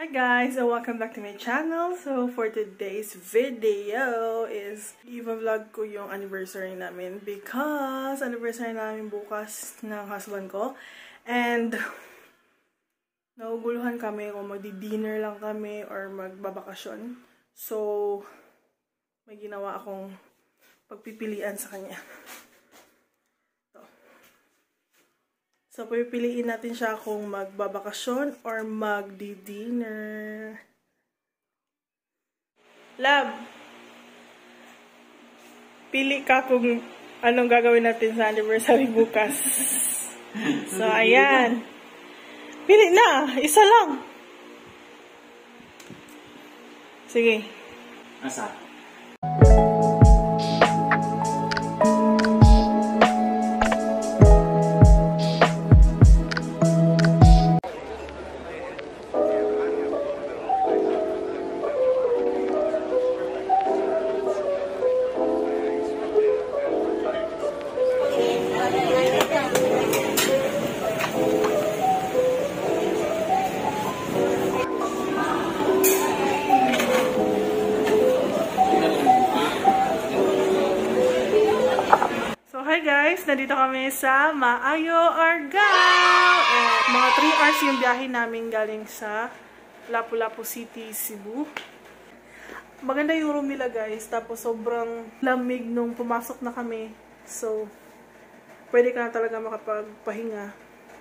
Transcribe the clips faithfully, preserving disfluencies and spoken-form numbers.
guys, and welcome back to my channel. So for today's video is i-vlog ko yung anniversary namin because anniversary namin bukas ng husband ko. And naguguluhan kami kung magdi-dinner lang kami or magbabakasyon. So may ginawa akong pagpipilian sa kanya. So, pipiliin natin siya kung magbabakasyon or magdi-dinner. Love, pili ka kung anong gagawin natin sa anniversary bukas. So, ayan. Pili na! Isa lang! Sige. Asa? Hi guys! Nandito kami sa Maayo Argao! And mga three hours yung biyahe namin galing sa Lapu-Lapu City, Cebu. Maganda yung room nila guys. Tapos sobrang lamig nung pumasok na kami. So, pwede ka na talaga makapagpahinga.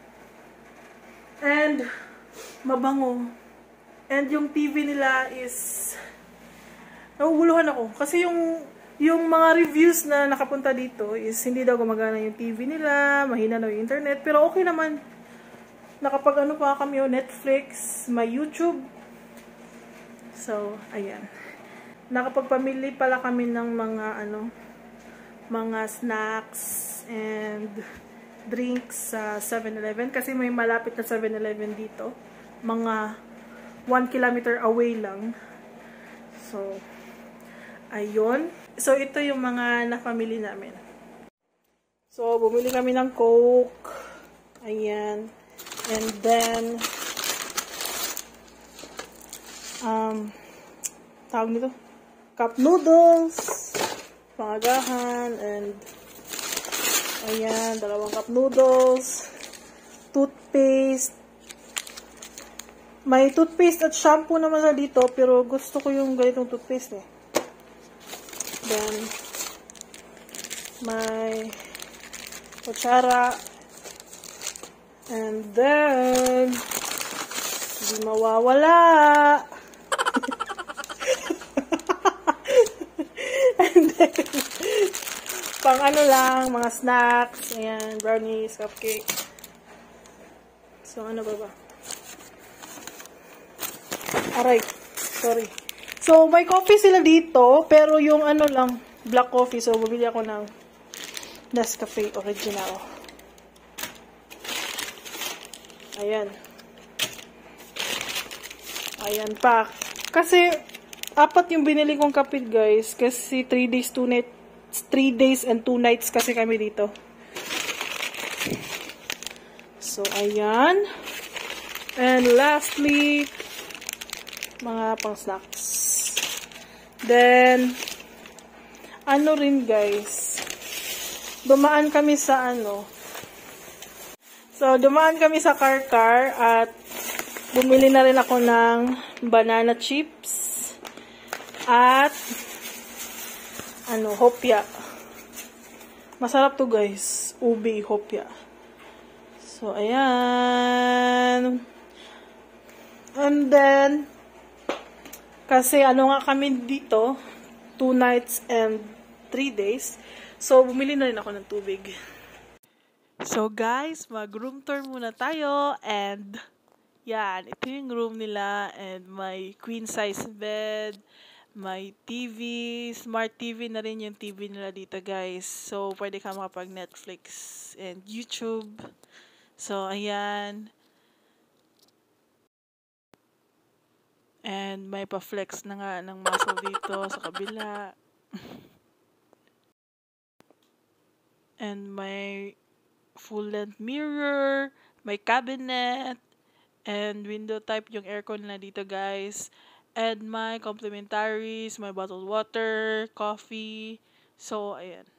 And, mabango. And yung T V nila is naguguluhan ako. Kasi yung Yung mga reviews na nakapunta dito is hindi daw gumagana yung T V nila, mahina daw yung internet, pero okay naman. Nakapag ano pa kami yung Netflix, may YouTube. So, ayan. Nakapagpamili pala kami ng mga ano, mga snacks and drinks sa seven eleven kasi may malapit na seven eleven dito. Mga one kilometer away lang. So, ayun. So, ito yung mga na-family namin. So, bumili kami ng Coke. Ayan. And then, um, tawag nito, cup noodles, pangagahan, and, ayan, dalawang cup noodles, toothpaste. May toothpaste at shampoo naman na dito, pero gusto ko yung ganitong toothpaste eh. Then, may kutsara. And then, hindi mawawala. And then, pang ano lang, mga snacks. Ayan, brownies, cupcake. So, ano ba ba? Aray, sorry. So, may coffee sila dito, pero yung ano lang, black coffee. So, bumili ako ng Nescafe Original. Ayan. Ayan pa. Kasi, apat yung binili kong kape, guys. Kasi, three days, two nights, three days and two nights kasi kami dito. So, ayan. And lastly, mga pang snacks. Then, ano rin guys, dumaan kami sa ano, so dumaan kami sa car-car at bumili na rin ako ng banana chips at ano, hopya. Masarap to guys, ube, hopya. So, ayan. And then, kasi ano nga kami dito, two nights and three days. So, bumili na rin ako ng tubig. So, guys, mag-room tour muna tayo. And, yan, ito yung room nila. And may queen size bed, may T V, smart T V na rin yung T V nila dito, guys. So, pwede ka makapag-Netflix and YouTube. So, ayan. And may pa-flex na nga ng muscle dito sa kabila. And may full-length mirror, may cabinet, and window type yung aircon na dito, guys. And my complementaries, my bottled water, coffee. So, ayan.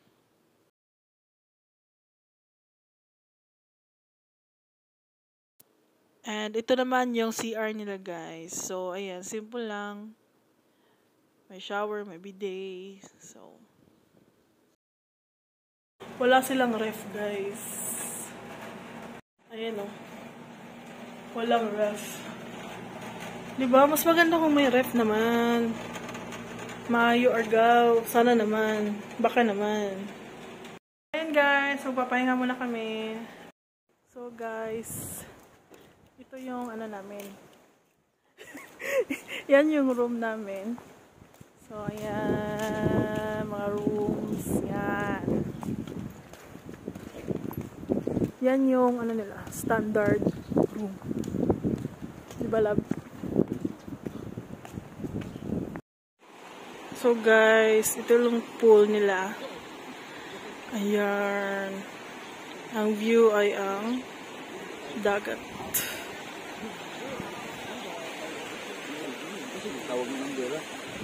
And ito naman yung C R nila, guys. So, ayan, simple lang. May shower, may bidet. So, wala silang ref, guys. Ayan, oh. Walang ref. Diba? Mas maganda kung may ref naman. Maayo Argao. Sana naman. Baka naman. Ayan, guys. So, papahinga muna kami. So, guys. Ito yung ano namin. Yan yung room namin. So, ayan. Mga rooms. Yan. Yan yung ano nila. Standard room. Diba, love? So, guys. Ito yung pool nila. Ayan. Ang view ay ang dagat. Tawag mo ng dila.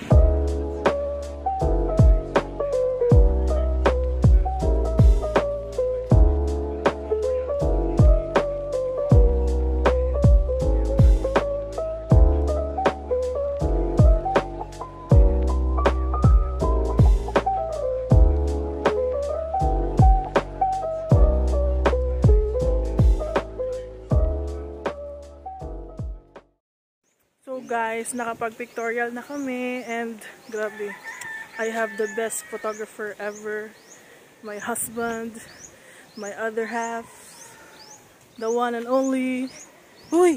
So guys, nakapag-pictorial na kami and grabe, I have the best photographer ever. My husband, my other half, the one and only. Uy!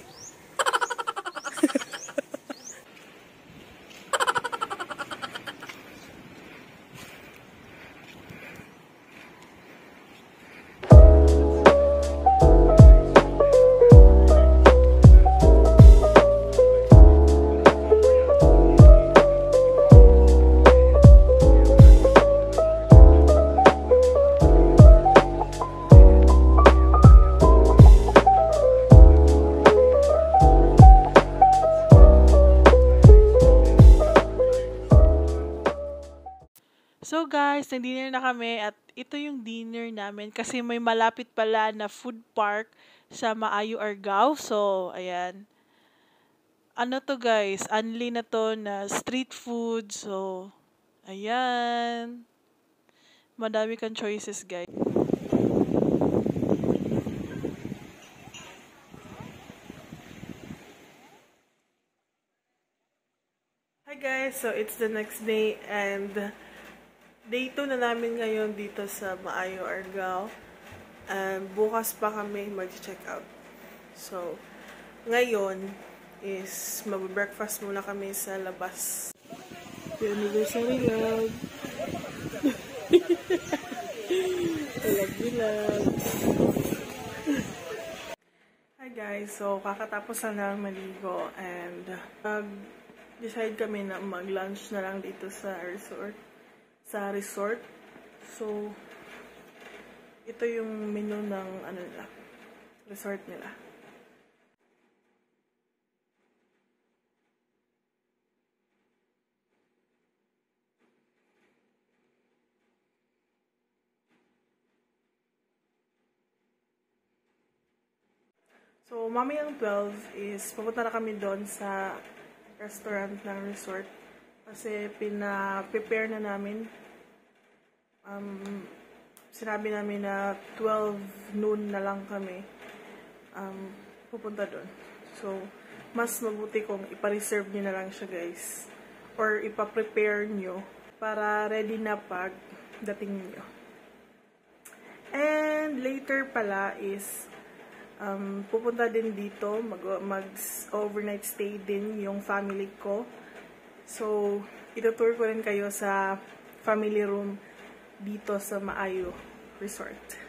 So guys, nag-dinner na kami at ito yung dinner namin kasi may malapit pala na food park sa Maayo Argao. So, ayan. Ano to guys, unli na to na street food. So, ayan. Madami kang choices, guys. Hi guys, so it's the next day and day two na namin ngayon dito sa Maayo Argao. Um, bukas pa kami mag-check out. So, ngayon is mag-breakfast muna kami sa labas. Anniversary love. Love Hi guys, so kakatapos na lang maligo and mag-decide kami na mag-lunch na lang dito sa resort. sa resort. So, ito yung menu ng ano nila, resort nila. So, mamayang twelve is pupunta na kami doon sa restaurant ng resort. Kasi pina-prepare na namin. Um, sinabi namin na twelve noon na lang kami um, pupunta doon. So, mas mabuti kung ipa-reserve nyo na lang siya guys. Or ipa-prepare nyo para ready na pag dating nyo. And later pala is um, pupunta din dito. Mag-overnight mag stay din yung family ko. So, itutour ko rin kayo sa family room dito sa Maayo Resort.